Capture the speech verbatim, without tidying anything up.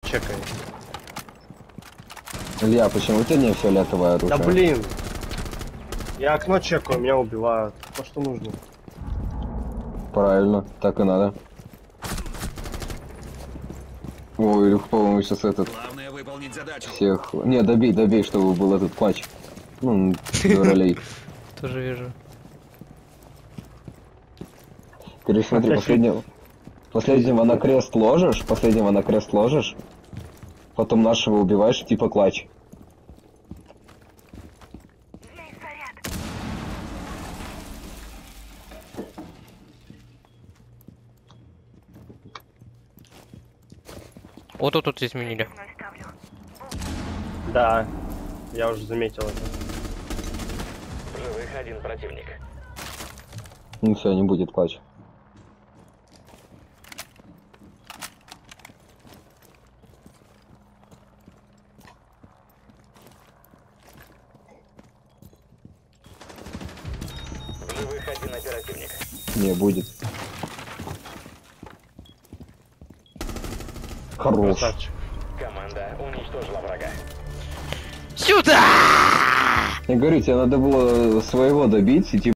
чекай. Илья, почему у тебя не фиолетовое оружие? Да блин. Я окно чекаю, меня убивают. То, что нужно. Правильно, так и надо. Ой, Илюх, по-моему, сейчас этот... Главное выполнить задачу. Всех... Не, добей, добей, чтобы был этот клатч. Ну, дуралей. Тоже вижу. Короче, смотри, последнего... Последнего на крест ложишь, последнего на крест ложишь, потом нашего убиваешь, типа клатч. Вот тут тут изменили. Да, я уже заметил это. Живых один противник. Ну все, не будет клатч. Живых один оперативник. Не будет. Хорош. Красавчик. Команда уничтожила врага. Сюда! Я говорю, тебе надо было своего добить и типа